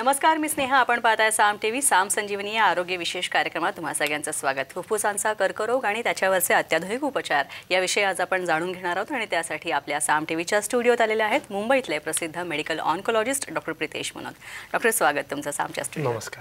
नमस्कार, मी स्नेहा. आपण पाहताय साम टीव्ही. साम संजीवनी या आरोग्य विशेष कार्यक्रमात तुम्हा सगळ्यांचं स्वागत. फुफ्फुसांचा कर्करोग आणि त्याच्यावरचे अत्याधुनिक उपचार याविषयी आज आपण जाणून घेणार आहोत आणि त्यासाठी आपल्या साम टीव्हीच्या स्टुडिओत आलेले आहेत मुंबईतले प्रसिद्ध medical oncologist doctor Pritesh Munot. Doctor, स्वागत तुमचं सामच्या स्टुडिओत. नमस्कार.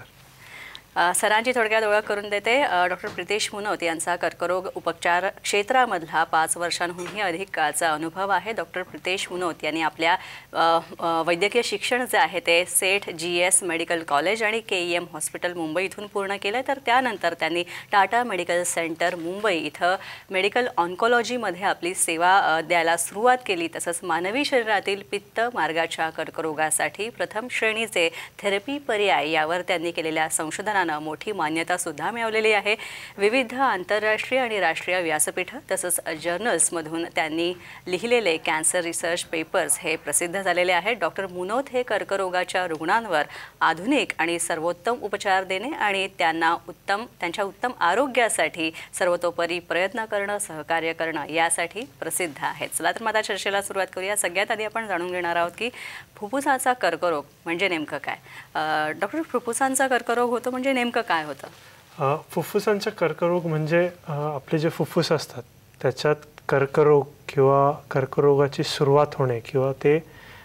सरांची थोडक्यात ओळख करून देते. डॉक्टर प्रितेश मुनोत यांचा कर्करोग उपचार क्षेत्रामधला 5 वर्षांहूनही अधिक काळचा अनुभव आहे. डॉक्टर प्रितेश मुनोत यांनी आपल्या वैद्यकीय शिक्षण जे आहे ते सेठ GS मेडिकल कॉलेज आणि KEM हॉस्पिटल मुंबई इथून पूर्ण केलं. तर त्यानंतर त्यांनी टाटा मेडिकल सेंटर मुंबई इथं मेडिकल ऑन्कोलॉजीमध्ये आपली सेवा द्यायला सुरुवात केली. तसंच मानवी शरीरातील पित्त मार्गाच्या कर्करोगासाठी प्रथम श्रेणीचे थेरपी पर्याय यावर त्यांनी केलेल्या संशोधनात मोठी मान्यता सुद्धा मिळवलेली आहे. विविध आंतरराष्ट्रीय आणि राष्ट्रीय व्यासपीठं तसंच जर्नल्समधून त्यांनी लिहिलेले कॅन्सर रिसर्च पेपर्स हे प्रसिद्ध झालेले आहेत. डॉक्टर मुनोत हे कर्करोगाच्या रुग्णांवर आधुनिक आणि सर्वोत्तम उपचार देणे आणि त्यांच्या उत्तम आरोग्यासाठी सर्वतोपरी प्रयत्न करणं, सहकार्य करणं यासाठी प्रसिद्ध आहेत. चला तर आता चर्चेला सुरुवात करूया. सगळ्यात आधी आपण जाणून घेणार आहोत की फुफ्फुसाचा कर्करोग म्हणजे नेमकं काय. डॉक्टर, फुफ्फुसांचा कर्करोग होतो म्हणजे नेमकं काय होतं? फुफ्फुसांचा कर्करोग म्हणजे आपले जे फुफ्फुस असतात त्याच्यात कर्करोग किंवा कर्करोगाची सुरुवात होणे किंवा ते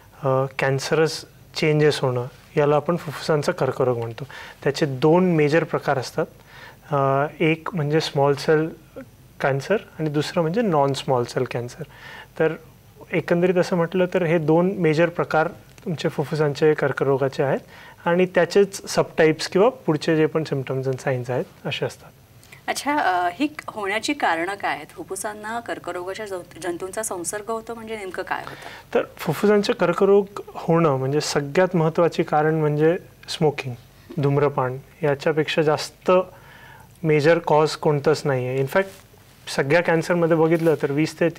कॅन्सरस चेंजेस होणं याला आपण फुफ्फुसांचा कर्करोग म्हणतो. त्याचे 2 मेजर प्रकार असतात. एक म्हणजे स्मॉल सेल कॅन्सर आणि दुसरं म्हणजे नॉन स्मॉल सेल कॅन्सर. तर एकंदरीत असं म्हटलं तर हे 2 मेजर प्रकार तुमचे फुफ्फुसांचे कर्करोगाचे आहेत आणि त्याचेच सबटाईप्स किंवा पुढचे जे पण सिम्पटम्स आणि साईन्स आहेत असे असतात. अच्छा, ही होण्याची कारणं काय आहेत? फुफ्फुसांना कर्करोगाच्या जंतूंचा संसर्ग होतो म्हणजे नेमकं काय होतं? तर फुफ्फुसांचे कर्करोग होणं म्हणजे सगळ्यात महत्त्वाची कारण म्हणजे स्मोकिंग, धूम्रपान. याच्यापेक्षा जास्त मेजर कॉज कोणतंच नाही आहे. इनफॅक्ट सगळ्या कॅन्सरमध्ये बघितलं तर 20 ते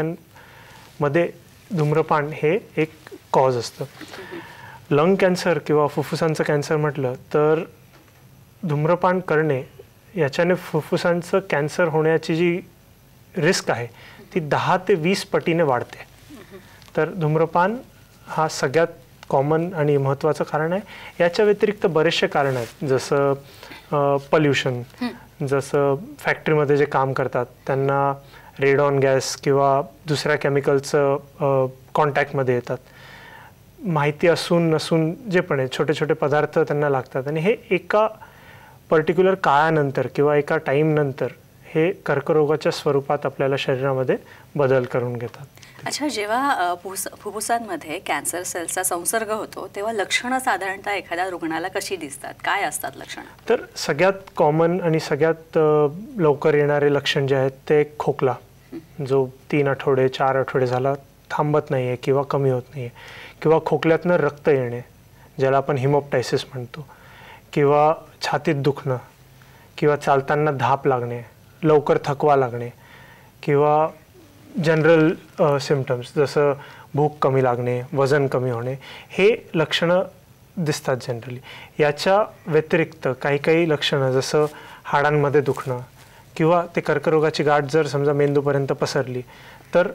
30% धूम्रपान हे एक कॉज असतं. लंग कॅन्सर किंवा फुफ्फुसांचं कॅन्सर म्हटलं तर धूम्रपान करणे याच्याने फुफ्फुसांचं कॅन्सर होण्याची जी रिस्क आहे ती 10 ते 20 पटीने वाढते. तर धूम्रपान हा सगळ्यात कॉमन आणि महत्त्वाचं कारण आहे. याच्या व्यतिरिक्त बरेचसे कारण आहेत, जसं पॉल्युशन, जसं फॅक्टरीमध्ये जे काम करतात त्यांना रेडॉन गॅस किंवा दुसऱ्या केमिकलचं कॉन्टॅक्टमध्ये येतात. माहिती असून नसून जे पण आहे छोटे छोटे पदार्थ त्यांना लागतात आणि हे एका पर्टिक्युलर काळानंतर किंवा एका टाईमनंतर हे कर्करोगाच्या स्वरूपात आपल्याला शरीरामध्ये बदल करून घेतात. अच्छा, जेव्हा फुफ्फुसांमध्ये कॅन्सर सेल्सचा संसर्ग होतो तेव्हा लक्षणं साधारणतः एखाद्या रुग्णाला कशी दिसतात? काय असतात लक्षणं? तर सगळ्यात कॉमन आणि सगळ्यात लवकर येणारे लक्षण जे आहेत ते खोकला, जो 3 आठवडे 4 आठवडे झाला थांबत नाही आहे किंवा कमी होत नाही आहे, किंवा खोकल्यातनं रक्त येणे ज्याला आपण हिमोप्टायसिस म्हणतो, किंवा छातीत दुखणं, किंवा चालताना धाप लागणे, लवकर थकवा लागणे, किंवा जनरल सिम्पटम्स जसं भूक कमी लागणे, वजन कमी होणे, हे लक्षणं दिसतात जनरली. याच्या व्यतिरिक्त काही लक्षणं जसं हाडांमध्ये दुखणं किंवा ते कर्करोगाची गाठ जर समजा मेंदूपर्यंत पसरली तर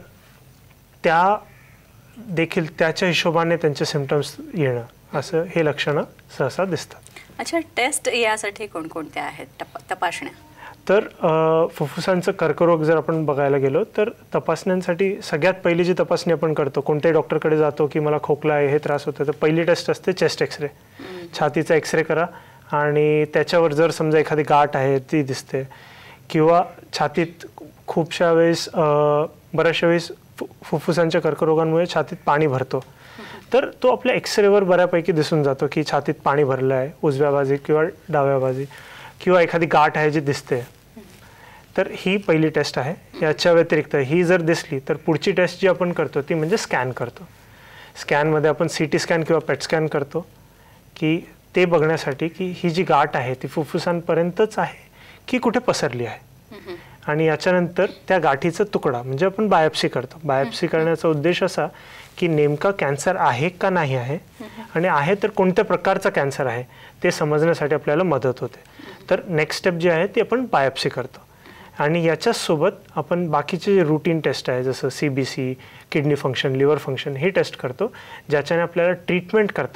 त्याच्या हिशोबाने त्यांचे सिम्पटम्स येणं, असं हे लक्षणं सहसा दिसतात. अच्छा, टेस्ट यासाठी कोणकोणत्या आहेत तपासण्या? तर फुफ्फुसांचं कर्करोग जर आपण बघायला गेलो तर तपासण्यांसाठी सगळ्यात पहिली जी तपासणी आपण करतो, कोणत्याही डॉक्टरकडे जातो की मला खोकला आहे, हे त्रास होतो, तर पहिली टेस्ट असते चेस्ट एक्सरे. छातीचा एक्सरे करा आणि त्याच्यावर जर समजा एखादी गाठ आहे ती दिसते किंवा छातीत खूपशा वेळेस बऱ्याचशा वेळेस फुफ्फुसांच्या कर्करोगांमुळे छातीत पाणी भरतो, तर तो आपल्या एक्सरेवर बऱ्यापैकी दिसून जातो की छातीत पाणी भरलं आहे उजव्या बाजू किंवा डाव्या बाजू, किंवा एखादी गाठ आहे जी दिसते. तर ही पहिली टेस्ट आहे. याच्या व्यतिरिक्त ही जर दिसली तर पुढची टेस्ट जी आपण करतो ती म्हणजे स्कॅन करतो. स्कॅनमध्ये आपण CT स्कॅन किंवा PET स्कॅन करतो की ते बघण्यासाठी की ही जी गाठ आहे ती फुफ्फुसांपर्यंतच आहे की कुठे पसरली आहे. आणि याच्यानंतर त्या गाठीचा तुकडा म्हणजे आपण बायोप्सी करतो. बायोप्सी करण्याचा उद्देश असा की नेमका कॅन्सर आहे का नाही आहे, आणि आहे तर कोणत्या प्रकारचा कॅन्सर आहे ते समजण्यासाठी आपल्याला मदत होते. तर नेक्स्ट स्टेप जी आहे ती आपण बायोप्सी करतो. आणि याच्यासोबत आपण बाकीचे जे रूटीन टेस्ट आहे जसं CBC, kidney function, liver function, हे टेस्ट करतो, ज्याच्याने आपल्याला ट्रीटमेंट करताना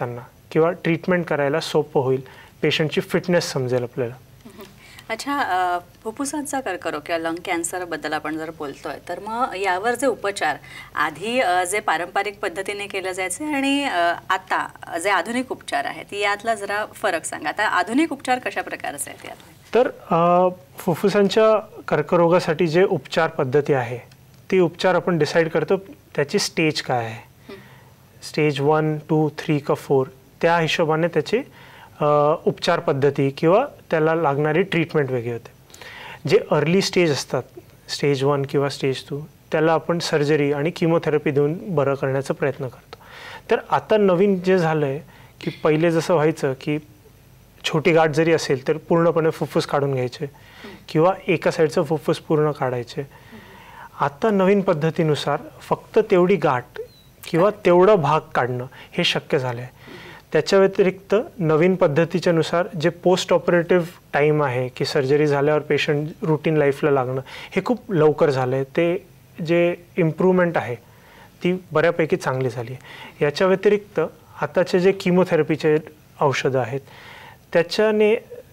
किंवा ट्रीटमेंट करायला सोपं होईल, पेशंटची फिटनेस समजेल आपल्याला. अच्छा, फुफ्फुसांचा कर्करोग किंवा लंग कॅन्सरबद्दल आपण जर बोलतोय तर मग यावर जे उपचार आधी जे पारंपरिक पद्धतीने केले जायचे आणि आता जे आधुनिक उपचार आहेत यातला जरा फरक सांगा. आता आधुनिक उपचार कशा प्रकारचे आहेत यात? तर फुफ्फुसांच्या कर्करोगासाठी जे उपचार पद्धती आहे ती उपचार आपण डिसाईड करतो त्याची स्टेज काय आहे, स्टेज 1, 2, 3 का 4 त्या हिशोबाने त्याची उपचार पद्धती किंवा त्याला लागणारी ट्रीटमेंट वेगळी होते. जे अर्ली स्टेज असतात, स्टेज 1 किंवा स्टेज 2, त्याला आपण सर्जरी आणि किमोथेरपी देऊन बरं करण्याचा प्रयत्न करतो. तर आता नवीन जे झालं आहे की पहिले जसं व्हायचं की छोटी गाठ जरी असेल तर पूर्णपणे फुफ्फुस काढून घ्यायचे किंवा एका साईडचं फुफ्फुस पूर्ण काढायचे. आता नवीन पद्धतीनुसार फक्त तेवढी गाठ किंवा तेवढा भाग काढणं हे शक्य झालं आहे. त्याच्या व्यतिरिक्त नवीन पद्धतीच्या नुसार जे पोस्ट ऑपरेटिव्ह टाईम आहे की सर्जरी झाल्यावर पेशंट रुटीन लाईफला लागणं हे खूप लवकर झालं आहे. ते जे इम्प्रूव्हमेंट आहे ती बऱ्यापैकी चांगली झाली आहे. याच्या व्यतिरिक्त आताचे जे किमोथेरपीचे औषधं आहेत त्याच्याने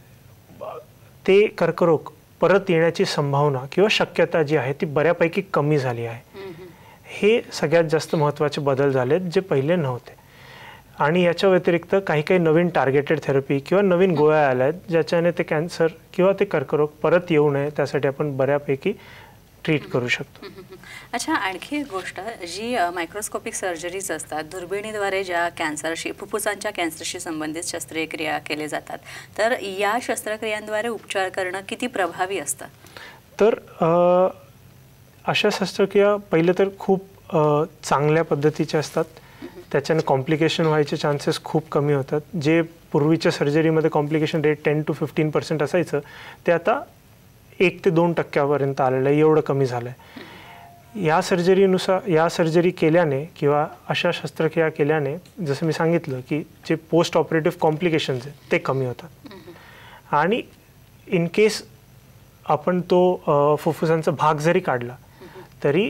ते कर्करोग परत येण्याची संभावना किंवा शक्यता जी आहे ती बऱ्यापैकी कमी झाली आहे. हे सगळ्यात जास्त महत्त्वाचे बदल झाले जे पहिले नव्हते. आणि याच्या व्यतिरिक्त काही काही नवीन टार्गेटेड थेरपी किंवा नवीन गोळ्या आल्या आहेत ज्याच्याने ते कॅन्सर किंवा ते कर्करोग परत येऊ नये त्यासाठी आपण बऱ्यापैकी ट्रीट करू शकतो. अच्छा, आणखी एक गोष्ट जी मायक्रोस्कोपिक सर्जरीज असतात, दुर्बिणीद्वारे ज्या कॅन्सरशी फुफ्फुसांच्या कॅन्सरशी संबंधित शस्त्रक्रिया केल्या जातात, तर या शस्त्रक्रियांद्वारे उपचार करणं किती प्रभावी असतं? तर अशा शस्त्रक्रिया पहिले तर खूप चांगल्या पद्धतीच्या असतात. त्याच्याने कॉम्प्लिकेशन व्हायचे चान्सेस खूप कमी होतात. जे पूर्वीच्या सर्जरीमध्ये कॉम्प्लिकेशन रेट 10 to 15% असायचं ते आता 1 ते 2% आलेलं आहे, एवढं कमी झालं आहे. या सर्जरी केल्याने किंवा अशा शस्त्रक्रिया केल्याने जसं मी सांगितलं की जे पोस्ट ऑपरेटिव्ह कॉम्प्लिकेशन्स आहेत ते कमी होतात. आणि इन केस आपण तो फुफ्फुसांचा भाग जरी काढला तरी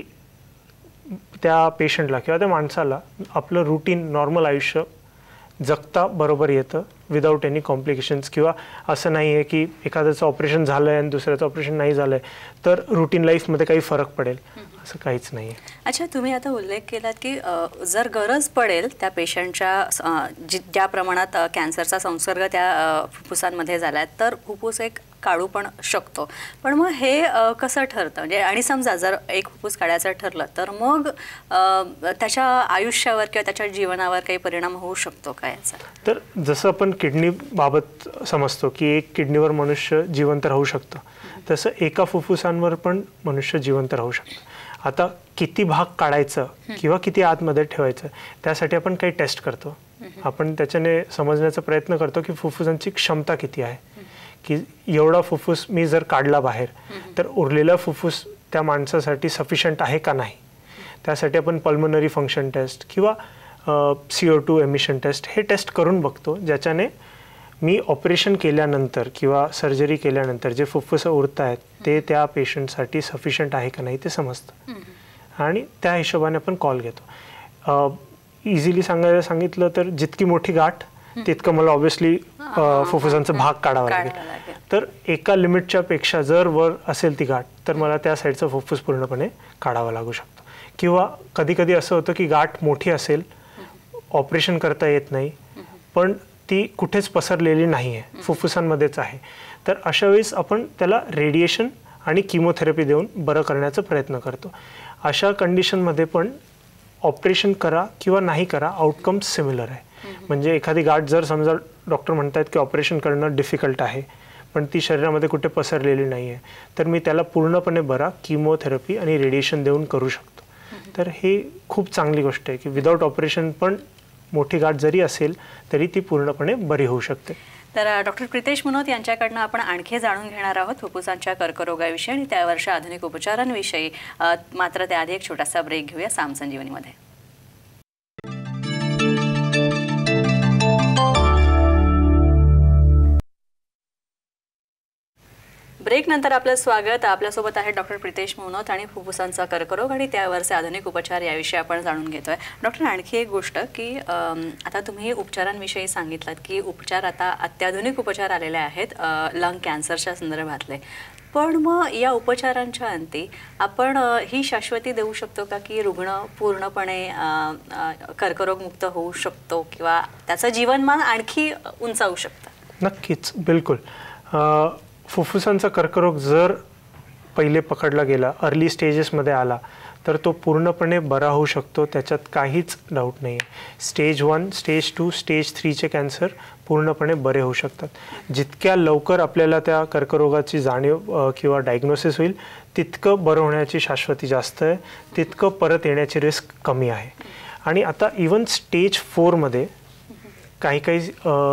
त्या पेशंटला किंवा त्या माणसाला आपलं रुटीन नॉर्मल आयुष्य जगता बरोबर येतं विदाऊट एनी कॉम्प्लिकेशन्स. किंवा असं नाही आहे की एखाद्याचं ऑपरेशन झालं आहे आणि दुसऱ्याचं ऑपरेशन नाही झालं आहे तर रुटीन लाईफमध्ये काही फरक पडेल, असं काहीच नाही आहे. अच्छा, तुम्ही आता उल्लेख केलात की जर गरज पडेल त्या पेशंटच्या ज्या प्रमाणात कॅन्सरचा संसर्ग त्या फुफ्फुसांमध्ये झाला आहे तर फुफ्फुस एक काढू पण शकतो. पण मग हे कसं ठरतं म्हणजे, आणि समजा जर एक फुफ्फुस काढायचं ठरलं तर मग त्याच्या आयुष्यावर किंवा त्याच्या जीवनावर काही परिणाम होऊ शकतो का याचा? तर जसं आपण किडनीबाबत समजतो की एक किडनीवर मनुष्य जिवंत राहू शकतो, तसं एका फुफ्फुसांवर पण मनुष्य जिवंत राहू शकतो. आता किती भाग काढायचं किंवा किती आतमध्ये ठेवायचं त्यासाठी आपण काही टेस्ट करतो. आपण त्याच्याने समजण्याचा प्रयत्न करतो की फुफ्फुसांची क्षमता किती आहे, की एवढा फुफ्फुस मी जर काढला बाहेर तर उरलेला फुफ्फुस त्या माणसासाठी सफिशियंट आहे का नाही. त्यासाठी आपण पल्मनरी फंक्शन टेस्ट किंवा CO2 एमिशन टेस्ट हे टेस्ट करून बघतो, ज्याच्याने मी ऑपरेशन केल्यानंतर किंवा सर्जरी केल्यानंतर जे फुफ्फुसं उरत आहेत ते त्या पेशंटसाठी सफिशियंट आहे का नाही ते समजतं. आणि त्या हिशोबाने आपण कॉल घेतो. इझिली सांगायला सांगितलं तर जितकी मोठी गाठ तितकं मला ऑब्व्हियसली फुफ्फुसांचा भाग काढावा लागेल. तर एका लिमिटच्या पेक्षा जर वर असेल ती गाठ तर मला त्या साईडचं फुफ्फुस पूर्णपणे काढावं लागू शकतो. किंवा कधी कधी असं होतं की गाठ मोठी असेल, ऑपरेशन करता येत नाही, पण ती कुठेच पसरलेली नाही आहे, फुफ्फुसांमध्येच आहे. तर अशा वेळेस आपण त्याला रेडिएशन आणि किमोथेरपी देऊन बरं करण्याचा प्रयत्न करतो. अशा कंडिशनमध्ये पण ऑपरेशन करा किंवा नाही करा, आउटकम सिमिलर आहे. म्हणजे एखादी गाठ जर समजा डॉक्टर म्हणतात की ऑपरेशन करणं डिफिकल्ट आहे पण ती शरीरामध्ये कुठे पसरलेली नाही आहे, तर मी त्याला पूर्णपणे बरा किमोथेरपी आणि रेडिएशन देऊन करू शकतो. तर हे खूप चांगली गोष्ट आहे की विदाऊट ऑपरेशन पण मोठी गाठ जरी असेल तरी ती पूर्णपणे बरी होऊ शकते. तर डॉक्टर प्रितेश मुनोत यांच्याकडनं आपण आणखी जाणून घेणार आहोत फुफ्फुसांच्या कर्करोगाविषयी आणि त्यावरच्या आधुनिक उपचारांविषयी. मात्र त्याआधी एक छोटासा ब्रेक घेऊया साम संजीवनीमध्ये. ब्रेक नंतर आपलं स्वागत. आपल्यासोबत आहे डॉक्टर प्रितेश मुनोत आणि फुफ्फुसांचा कर्करोग आणि त्यावरचे आधुनिक उपचार याविषयी आपण जाणून घेतोय. डॉक्टर, आणखी एक गोष्ट की आता तुम्ही उपचारांविषयी सांगितलात की उपचार आता अत्याधुनिक उपचार आलेले आहेत लंग कॅन्सरच्या संदर्भातले. पण मग या उपचारांच्या अंती आपण ही शाश्वती देऊ शकतो का की रुग्ण पूर्णपणे कर्करोगमुक्त होऊ शकतो किंवा त्याचं जीवनमान आणखी उंचावू शकतं? नक्कीच, बिलकुल. फुफ्फुसांचा कर्करोग जर पहिले पकडला गेला, अर्ली स्टेजेसमध्ये आला, तर तो पूर्णपणे बरा होऊ शकतो, त्याच्यात काहीच डाऊट नाही आहे. स्टेज 1, स्टेज 2, स्टेज 3चे कॅन्सर पूर्णपणे बरे होऊ शकतात. जितक्या लवकर आपल्याला त्या कर्करोगाची जाणीव किंवा डायग्नोसिस होईल तितकं बरं होण्याची शाश्वती जास्त आहे, तितकं परत येण्याची रिस्क कमी आहे. आणि आता इवन स्टेज 4मध्ये काही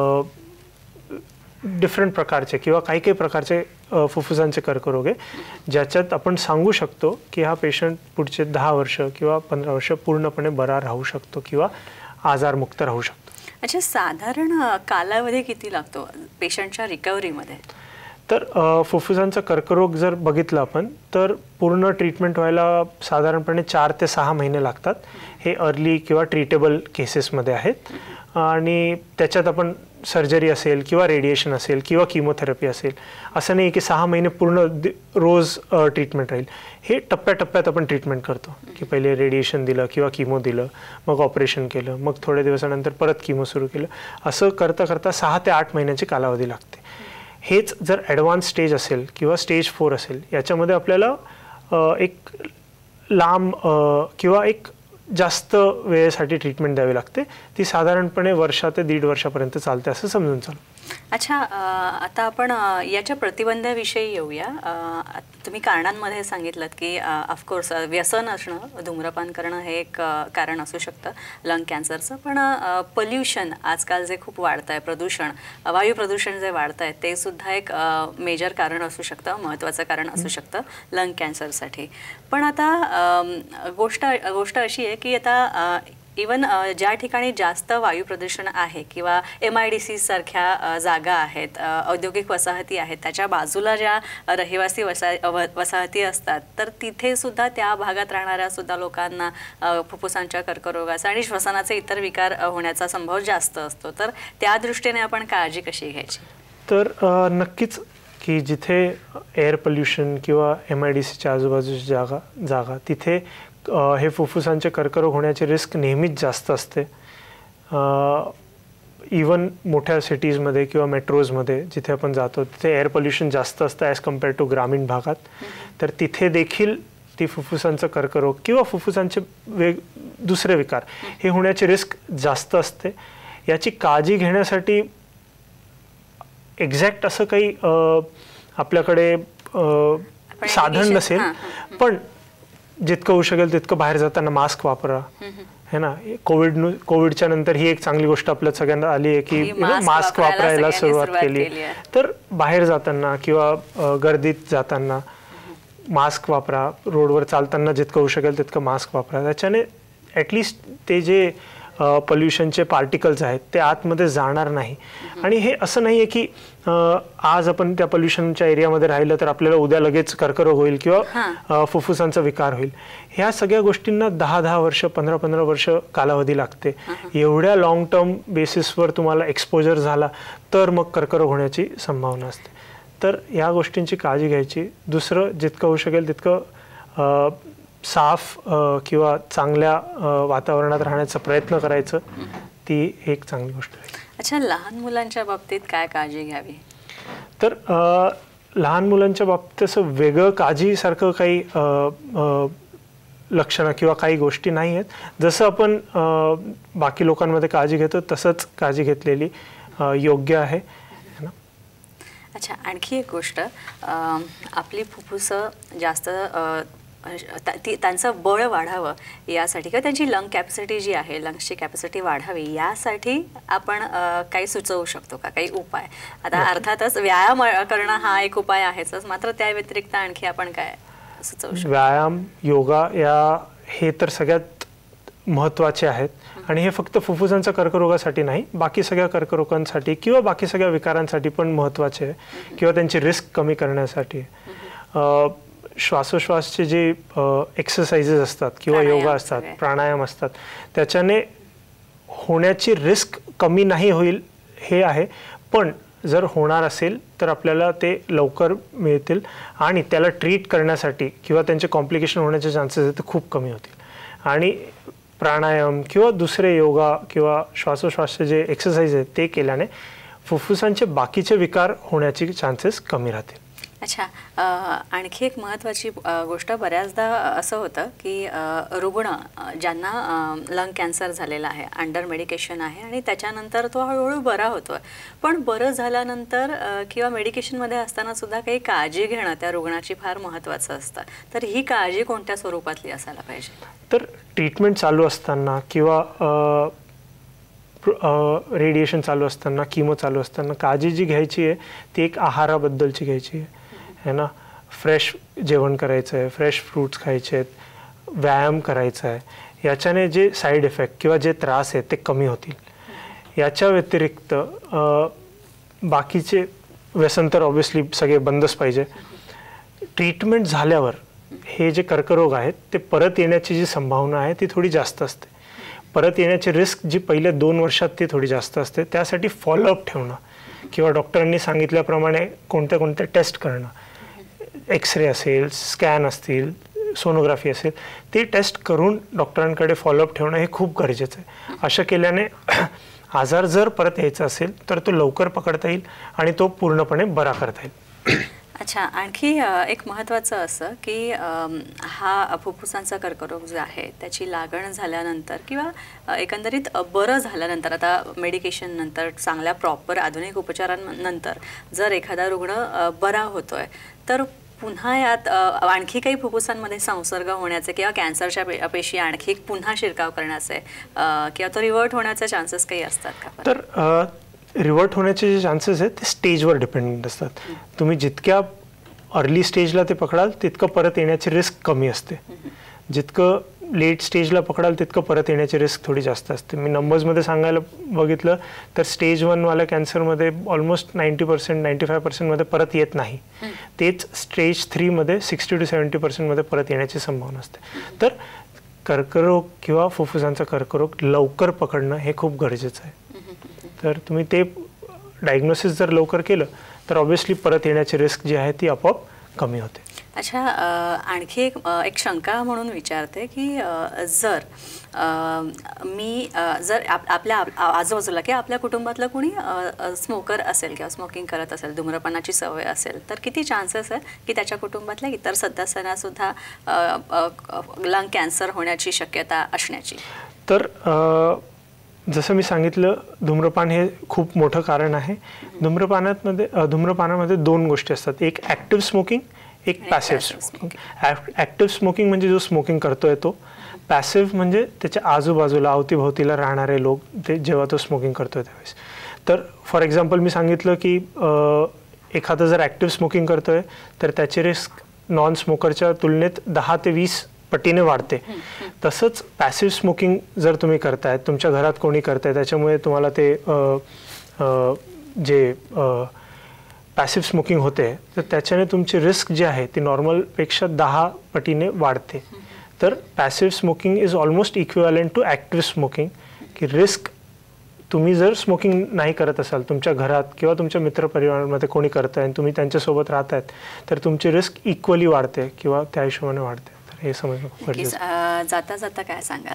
डिफरंट प्रकारचे किंवा काही प्रकारचे फुफ्फुसांचे कर्करोग आहे ज्याच्यात आपण सांगू शकतो की हा पेशंट पुढचे 10 वर्ष किंवा 15 वर्ष पूर्णपणे बरा राहू शकतो किंवा आजारमुक्त राहू शकतो. अच्छा, साधारण कालावधी किती लागतो पेशंटच्या रिकव्हरीमध्ये? तर फुफ्फुसांचा कर्करोग जर बघितलं आपण तर पूर्ण ट्रीटमेंट व्हायला साधारणपणे 4 ते 6 महिने लागतात. हे अर्ली किंवा ट्रीटेबल केसेसमध्ये आहेत आणि त्याच्यात आपण सर्जरी असेल किंवा रेडिएशन असेल किंवा किमोथेरपी असेल, असं नाही की 6 महिने पूर्ण रोज ट्रीटमेंट राहील. हे टप्प्याटप्प्यात आपण ट्रीटमेंट करतो की पहिले रेडिएशन दिलं किंवा किमो दिलं, मग ऑपरेशन केलं, मग थोड्या दिवसानंतर परत किमो सुरू केलं. असं करता करता 6 ते 8 महिन्याची कालावधी लागते. हेच जर ॲडव्हान्स स्टेज असेल किंवा स्टेज 4 असेल, याच्यामध्ये आपल्याला एक लांब किंवा एक जास्त वेळेसाठी ट्रीटमेंट द्यावी लागते. ती साधारणपणे वर्षा ते 1.5 वर्षापर्यंत चालते असं समजून चालू. अच्छा, आता आपण याच्या प्रतिबंधाविषयी येऊया. तुम्ही कारणांमध्ये सांगितलं की ऑफकोर्स व्यसन असणं, धूम्रपान करणं हे एक कारण असू शकतं लंग कॅन्सरचं. पण पोल्युशन आजकाल जे खूप वाढतं आहे, प्रदूषण, वायू प्रदूषण जे वाढतं आहे ते सुद्धा एक मेजर कारण असू शकतं, महत्त्वाचं कारण असू शकतं लंग कॅन्सरसाठी. पण आता गोष्ट अशी आहे की आता इवन ज्या ठिकाणी जास्त वायू प्रदूषण आहे किंवा MIDC सारख्या जागा आहेत, औद्योगिक वसाहती आहेत, त्याच्या बाजूला ज्या रहिवासी वसाहती असतात, तर तिथे सुद्धा त्या भागात राहणाऱ्या सुद्धा लोकांना फुफ्फुसांच्या कर्करोगाचा आणि श्वसनाचे इतर विकार होण्याचा संभव जास्त असतो. तर त्या दृष्टीने आपण काळजी कशी घ्यायची? तर नक्कीच की जिथे एअर पोल्युशन किंवा MIDCच्या आजूबाजूची जागा तिथे हे फुफ्फुसांचे कर्करोग होण्याची रिस्क नेहमीच जास्त असते. इवन मोठ्या सिटीजमध्ये किंवा मेट्रोजमध्ये जिथे आपण जातो तिथे एअर पोल्युशन जास्त असतं ॲज कम्पेअर टू ग्रामीण भागात. तर तिथे देखील ती फुफ्फुसांचा कर्करोग किंवा फुफ्फुसांचे दुसरे विकार हे होण्याची रिस्क जास्त असते. याची काळजी घेण्यासाठी एक्झॅक्ट असं काही आपल्याकडे साधन नसेल, पण जितकं होऊ शकेल तितकं बाहेर जाताना मास्क वापरा, है ना. कोविडच्या नंतर ही एक चांगली गोष्ट आपल्या सगळ्यांना आली आहे की मास्क वापरायला सुरुवात केली. तर बाहेर जाताना किंवा गर्दीत जाताना मास्क वापरा, रोडवर चालताना जितकं होऊ शकेल तितकं मास्क वापरा. त्याच्याने ॲटलिस्ट ते जे पोल्युशनचे पार्टिकल्स आहेत ते आतमध्ये जाणार नाही. आणि हे असं नाही आहे की आज आपण त्या पोल्युशनच्या एरियामध्ये राहिलं तर आपल्याला उद्या लगेच कर्करोग होईल किंवा फुफ्फुसांचा विकार होईल. ह्या सगळ्या गोष्टींना 10-10 वर्ष, 15-15 वर्ष कालावधी लागते. एवढ्या लॉंग टर्म बेसिसवर तुम्हाला एक्सपोजर झाला तर मग कर्करोग होण्याची संभावना असते. तर या गोष्टींची काळजी घ्यायची. दुसरं, जितकं होऊ शकेल तितकं साफ किंवा चांगल्या वातावरणात राहण्याचा प्रयत्न करायचं, ती एक चांगली गोष्ट आहे. अच्छा, लहान मुलांच्या बाबतीत काय काळजी घ्यावी? तर लहान मुलांच्या बाबतीत असं वेगळं काळजीसारखं काही लक्षणं किंवा काही गोष्टी नाही आहेत. जसं आपण बाकी लोकांमध्ये काळजी घेतो तसंच काळजी घेतलेली योग्य आहे. अच्छा, आणखी एक गोष्ट, आपली फुफ्फुसं जास्त त्यांचं बळ वाढावं यासाठी किंवा त्यांची लंग कॅपॅसिटी जी आहे, लंग्सची कॅपॅसिटी वाढावी यासाठी आपण काही सुचवू शकतो का, काही उपाय? आता अर्थातच व्यायाम करणं हा एक उपाय आहेच, मात्र त्या व्यतिरिक्त आणखी आपण काय सुचवू शकतो? व्यायाम, योगा हे तर सगळ्यात महत्त्वाचे आहेत. आणि हे फक्त फुफ्फुसांच्या कर्करोगासाठी नाही, बाकी सगळ्या कर्करोगांसाठी किंवा बाकी सगळ्या विकारांसाठी पण महत्त्वाचे आहे किंवा त्यांची रिस्क कमी करण्यासाठी. श्वासोश्वासचे जे एक्सरसाइजेस असतात किंवा योगा असतात, प्राणायाम असतात, त्याच्याने होण्याची रिस्क कमी नाही होईल हे आहे, पण जर होणार असेल तर आपल्याला ते लवकर मिळतील आणि त्याला ट्रीट करण्यासाठी किंवा त्यांचे कॉम्प्लिकेशन होण्याचे चान्सेस आहेत ते खूप कमी होतील. आणि प्राणायाम किंवा दुसरे योगा किंवा श्वासोश्वासचे जे एक्सरसाइज आहेत ते केल्याने फुफ्फुसांचे बाकीचे विकार होण्याचे चान्सेस कमी राहतील. अच्छा, आणखी एक महत्त्वाची गोष्ट, बऱ्याचदा असं होतं की रुग्ण ज्यांना लंग कॅन्सर झालेला आहे, अंडर मेडिकेशन आहे आणि त्याच्यानंतर तो हळूहळू बरा होतो आहे, पण बरं झाल्यानंतर किंवा मेडिकेशनमध्ये असताना सुद्धा काही काळजी घेणं त्या रुग्णाची फार महत्त्वाचं असतं. तर ही काळजी कोणत्या स्वरूपातली असायला पाहिजे? तर ट्रीटमेंट चालू असताना किंवा रेडिएशन चालू असताना, किमो चालू असताना काळजी जी घ्यायची आहे ती एक आहाराबद्दलची घ्यायची आहे ना. फ्रेश जेवण करायचं आहे, फ्रेश फ्रूट्स खायचे आहेत, व्यायाम करायचा आहे. याच्याने जे साईड इफेक्ट किंवा जे त्रास आहेत ते कमी होतील. याच्या व्यतिरिक्त बाकीचे व्यसन तर ऑब्व्हियसली सगळे बंदच पाहिजे. ट्रीटमेंट झाल्यावर हे जे कर्करोग आहेत ते परत येण्याची जी संभावना आहे ती थोडी जास्त असते. परत येण्याची रिस्क जी पहिल्या 2 वर्षात ती थोडी जास्त असते. त्यासाठी फॉलोअप ठेवणं किंवा डॉक्टरांनी सांगितल्याप्रमाणे कोणत्या कोणत्या टेस्ट करणं, एक्सरे असेल, स्कॅन असतील, सोनोग्राफी असेल, ते टेस्ट करून डॉक्टरांकडे फॉलोअप ठेवणं हे खूप गरजेचं आहे. असं केल्याने आजार जर परत यायचा असेल तर तो लवकर पकडता येईल आणि तो पूर्णपणे बरा करता येईल. अच्छा, आणखी एक महत्त्वाचं असं की हा फुफ्फुसांचा कर्करोग जो आहे त्याची लागण झाल्यानंतर किंवा एकंदरीत बरं झाल्यानंतर, आता मेडिकेशन नंतर चांगल्या प्रॉपर आधुनिक उपचारांनंतर जर एखादा रुग्ण बरा होतोय तर पुन्हा यात आणखी काही फुफ्फुसांमध्ये संसर्ग होण्याचे किंवा कॅन्सरच्या पेशी आणखी पुन्हा शिरकाव करण्याचे किंवा तो रिव्हर्ट होण्याचे चान्सेस काही असतात का? तर रिव्हर्ट होण्याचे जे चान्सेस आहेत ते स्टेजवर डिपेंडेंट असतात. तुम्ही जितक्या अर्ली स्टेजला ते पकडाल तितकं परत येण्याची रिस्क कमी असते. जितकं लेट स्टेजला पकडाल तितकं परत येण्याची रिस्क थोडी जास्त असते. मी नंबर्समध्ये सांगायला बघितलं तर स्टेज 1 वाल्या कॅन्सरमध्ये ऑलमोस्ट 90% 95% मध्ये परत येत नाही. तेच स्टेज 3 मध्ये 60 to 70% मध्ये परत येण्याची संभावना असते. तर कर्करोग किंवा फुफ्फुसांचा कर्करोग लवकर पकडणं हे खूप गरजेचं आहे. तर तुम्ही ते डायग्नोसिस जर लवकर केलं तर ऑब्व्हियसली परत येण्याची रिस्क जी आहे ती आपोआप कमी होते. अच्छा, आणखी एक शंका म्हणून विचारते की जर आपल्या आजूबाजूला किंवा आपल्या कुटुंबातलं कोणी स्मोकर असेल किंवा स्मोकिंग करत असेल, धूम्रपानाची सवय असेल, तर किती चान्सेस आहे की त्याच्या कुटुंबातल्या इतर सदस्यांना सुद्धा लंग कॅन्सर होण्याची शक्यता असण्याची? तर जसं मी सांगितलं, धूम्रपान हे खूप मोठं कारण आहे. धूम्रपानामध्ये 2 गोष्टी असतात, एक ॲक्टिव्ह स्मोकिंग, एक पॅसिव्ह स्मोकिंग. ॲक्टिव्ह स्मोकिंग म्हणजे जो स्मोकिंग करतोय तो, पॅसिव्ह म्हणजे त्याच्या आजूबाजूला अवतीभोवतीला राहणारे लोक ते जेव्हा तो स्मोकिंग करतोय त्यावेळेस. तर फॉर एक्झाम्पल मी सांगितलं की एखादा जर ॲक्टिव्ह स्मोकिंग करतोय तर त्याची रिस्क नॉन स्मोकरच्या तुलनेत 10 ते 20 पटीने वाढते. तसंच पॅसिव्ह स्मोकिंग जर तुम्ही करताय, तुमच्या घरात कोणी करताय, त्याच्यामुळे तुम्हाला ते जे पॅसिव्ह स्मोकिंग होते तर त्याच्याने तुमची रिस्क जी आहे ती नॉर्मलपेक्षा 10 पटीने वाढते. तर passive smoking is almost equivalent to active smoking. की रिस्क तुम्ही जर स्मोकिंग नाही करत असाल, तुमच्या घरात किंवा तुमच्या मित्रपरिवारामध्ये कोणी करताय आणि तुम्ही त्यांच्यासोबत राहतायत, तर तुमची रिस्क इक्वली वाढते किंवा त्या हिशोबाने वाढते. तर हे समजणं खूप गरजेचं आहे. जाता जाता काय सांगाल?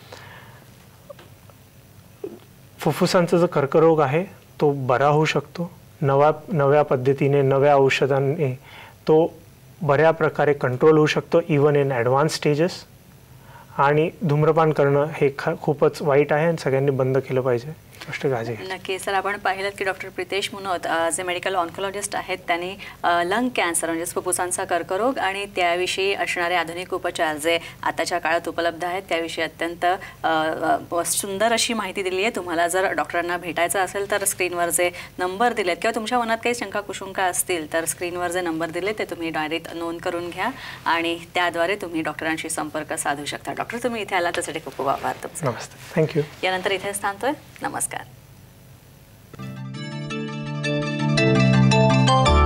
फुफ्फुसांचा जो कर्करोग आहे तो बरा होऊ शकतो. नव्या पद्धतीने, नव्या औषधांनी तो बऱ्या प्रकारे कंट्रोल होऊ शकतो, इवन इन ॲडव्हान्स स्टेजेस. आणि धूम्रपान करणं हे खूपच वाईट आहे आणि सगळ्यांनी बंद केलं पाहिजे. गोष्ट काळजी घ्यायची. नक्की सर, आपण पाहिलं की डॉक्टर प्रितेश मुनोत जे मेडिकल ऑन्कोलॉजिस्ट आहेत त्यांनी लंग कॅन्सर म्हणजे फुफ्फुसांचा कर्करोग आणि त्याविषयी असणारे आधुनिक उपचार जे आताच्या काळात उपलब्ध आहेत त्याविषयी अत्यंत सुंदर अशी माहिती दिली आहे. तुम्हाला जर डॉक्टरांना भेटायचं असेल तर स्क्रीनवर जे नंबर दिलेत किंवा तुमच्या मनात काही शंका कुशंका असतील तर स्क्रीनवर जे नंबर दिले ते तुम्ही डायरेक्ट नोंद करून घ्या आणि त्याद्वारे तुम्ही डॉक्टरांशी संपर्क साधू शकता. डॉक्टर, तुम्ही इथे आला त्यासाठी खूप खूप आभार तुमचे. नमस्ते, थँक्यू. यानंतर इथेच थांबतोय. नमस्कार.